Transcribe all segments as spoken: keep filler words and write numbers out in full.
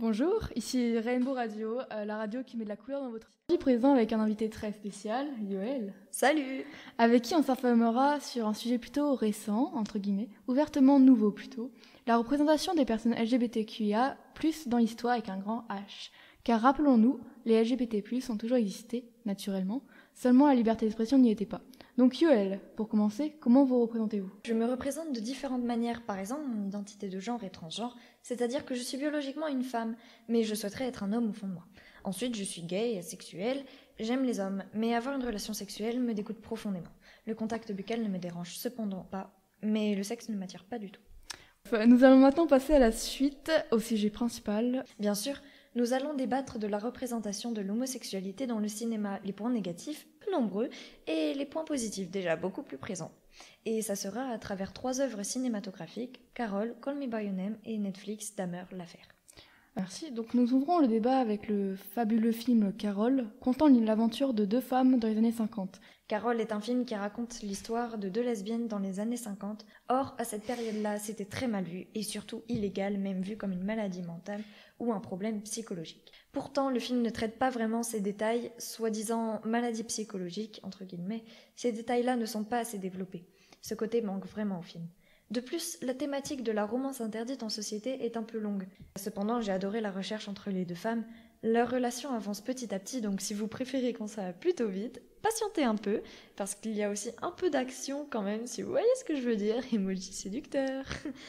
Bonjour, ici Rainbow Radio, euh, la radio qui met de la couleur dans votre vie. Je suis présent avec un invité très spécial, Yoël. Salut. Avec qui on s'informera sur un sujet plutôt récent, entre guillemets, ouvertement nouveau plutôt, la représentation des personnes L G B T Q I A plus dans l'histoire avec un grand H. Car rappelons-nous, les L G B T plus, ont toujours existé, naturellement, seulement la liberté d'expression n'y était pas. Donc Yoël, pour commencer, comment vous représentez-vous ? Je me représente de différentes manières, par exemple mon identité de genre est transgenre, c'est-à-dire que je suis biologiquement une femme, mais je souhaiterais être un homme au fond de moi. Ensuite, je suis gay et asexuelle, j'aime les hommes, mais avoir une relation sexuelle me dégoûte profondément. Le contact buccal ne me dérange cependant pas, mais le sexe ne m'attire pas du tout. Nous allons maintenant passer à la suite, au sujet principal. Bien sûr, nous allons débattre de la représentation de l'homosexualité dans le cinéma, les points négatifs, peu nombreux, et les points positifs, déjà beaucoup plus présents. Et ça sera à travers trois œuvres cinématographiques, Carole, Call Me By Your Name et Netflix, Dahmer, l'affaire. Merci. Donc nous ouvrons le débat avec le fabuleux film Carole, contant l'aventure de deux femmes dans les années cinquante. Carole est un film qui raconte l'histoire de deux lesbiennes dans les années cinquante. Or, à cette période-là, c'était très mal vu et surtout illégal, même vu comme une maladie mentale ou un problème psychologique. Pourtant, le film ne traite pas vraiment ces détails, soi-disant maladie psychologique, entre guillemets. Ces détails-là ne sont pas assez développés. Ce côté manque vraiment au film. De plus, la thématique de la romance interdite en société est un peu longue. Cependant, j'ai adoré la recherche entre les deux femmes. Leur relation avance petit à petit, donc si vous préférez quand ça va plutôt vite, patientez un peu, parce qu'il y a aussi un peu d'action quand même, si vous voyez ce que je veux dire, emoji séducteur.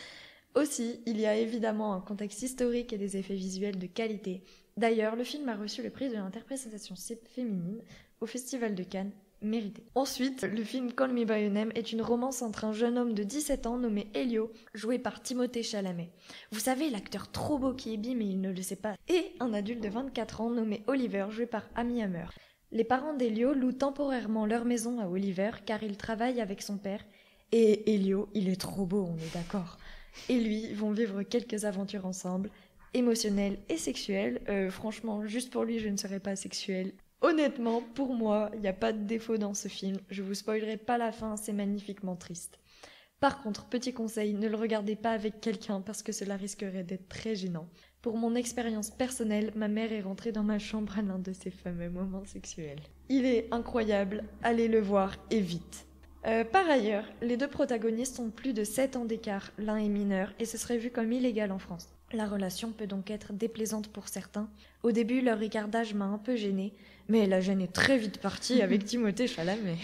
Aussi, il y a évidemment un contexte historique et des effets visuels de qualité. D'ailleurs, le film a reçu le prix de l'interprétation féminine au Festival de Cannes. Mérité. Ensuite, le film Call Me By Your Name est une romance entre un jeune homme de dix-sept ans nommé Elio, joué par Timothée Chalamet. Vous savez, l'acteur trop beau qui est bi mais il ne le sait pas. Et un adulte de vingt-quatre ans nommé Oliver, joué par Amy Hammer. Les parents d'Elio louent temporairement leur maison à Oliver car il travaille avec son père. Et Elio, il est trop beau, on est d'accord. Et lui vont vivre quelques aventures ensemble, émotionnelles et sexuelles. Euh, franchement, juste pour lui, je ne serais pas sexuelle. Honnêtement, pour moi, il n'y a pas de défaut dans ce film. Je vous spoilerai pas la fin, c'est magnifiquement triste. Par contre, petit conseil, ne le regardez pas avec quelqu'un parce que cela risquerait d'être très gênant. Pour mon expérience personnelle, ma mère est rentrée dans ma chambre à l'un de ces fameux moments sexuels. Il est incroyable, allez le voir et vite. Euh, par ailleurs, les deux protagonistes ont plus de sept ans d'écart, l'un est mineur et ce serait vu comme illégal en France. La relation peut donc être déplaisante pour certains. Au début, leur ricardage m'a un peu gênée, mais la gêne est très vite partie avec Timothée Chalamet.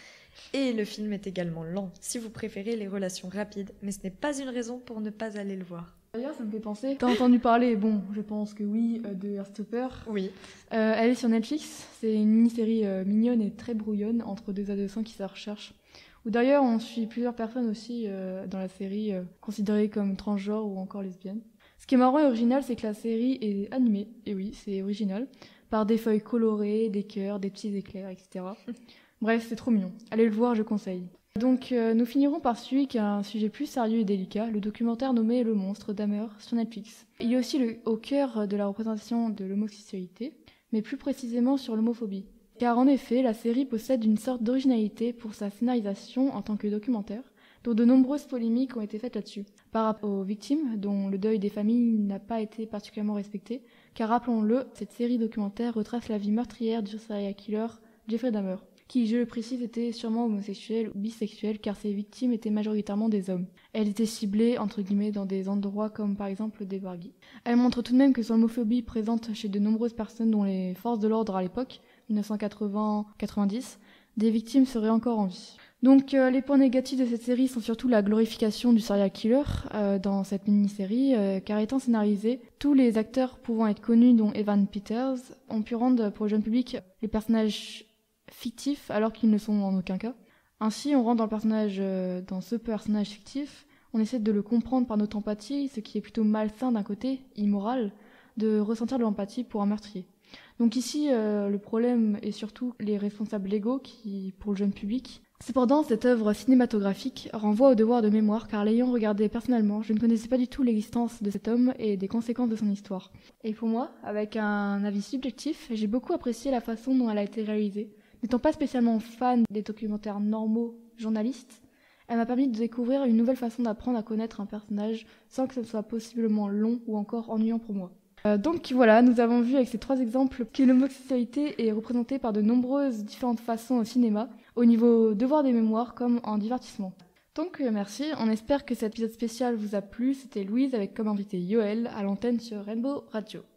Et le film est également lent, si vous préférez les relations rapides, mais ce n'est pas une raison pour ne pas aller le voir. D'ailleurs, ça me fait penser, t'as entendu parler, bon, je pense que oui, euh, de Heartstopper. Oui. Euh, elle est sur Netflix, c'est une mini-série euh, mignonne et très brouillonne entre deux adolescents qui se recherchent. Ou d'ailleurs, on suit plusieurs personnes aussi euh, dans la série euh, considérées comme transgenres ou encore lesbiennes. Ce qui est marrant et original, c'est que la série est animée, et oui, c'est original, par des feuilles colorées, des cœurs, des petits éclairs, et cetera. Bref, c'est trop mignon. Allez le voir, je conseille. Donc, euh, nous finirons par celui qui a un sujet plus sérieux et délicat, le documentaire nommé Le Monstre Dahmer sur Netflix. Il est aussi le, au cœur de la représentation de l'homosexualité, mais plus précisément sur l'homophobie. Car en effet, la série possède une sorte d'originalité pour sa scénarisation en tant que documentaire, dont de nombreuses polémiques ont été faites là-dessus, par rapport aux victimes, dont le deuil des familles n'a pas été particulièrement respecté, car rappelons-le, cette série documentaire retrace la vie meurtrière du serial killer Jeffrey Dahmer, qui, je le précise, était sûrement homosexuel ou bisexuel, car ses victimes étaient majoritairement des hommes. Elles étaient ciblées, entre guillemets, dans des endroits comme par exemple des bars gays. Elle montre tout de même que son homophobie présente chez de nombreuses personnes dont les forces de l'ordre à l'époque, dix-neuf cent quatre-vingts quatre-vingt-dix, des victimes seraient encore en vie. Donc euh, les points négatifs de cette série sont surtout la glorification du serial killer euh, dans cette mini-série, euh, car étant scénarisée, tous les acteurs pouvant être connus, dont Evan Peters, ont pu rendre pour le jeune public les personnages fictifs alors qu'ils ne sont en aucun cas. Ainsi, on rentre dans le personnage, euh, dans ce personnage fictif, on essaie de le comprendre par notre empathie, ce qui est plutôt malsain d'un côté, immoral, de ressentir de l'empathie pour un meurtrier. Donc ici, euh, le problème est surtout les responsables légaux qui, pour le jeune public. Cependant, cette œuvre cinématographique renvoie au devoir de mémoire, car l'ayant regardé personnellement, je ne connaissais pas du tout l'existence de cet homme et des conséquences de son histoire. Et pour moi, avec un avis subjectif, j'ai beaucoup apprécié la façon dont elle a été réalisée. N'étant pas spécialement fan des documentaires normaux journalistes, elle m'a permis de découvrir une nouvelle façon d'apprendre à connaître un personnage sans que ce soit possiblement long ou encore ennuyant pour moi. Euh, donc voilà, nous avons vu avec ces trois exemples que l'homosexualité est représentée par de nombreuses différentes façons au cinéma, au niveau devoir des mémoires comme en divertissement. Donc euh, merci, on espère que cet épisode spécial vous a plu. C'était Louise avec comme invité Yoël à l'antenne sur Rainbow Radio.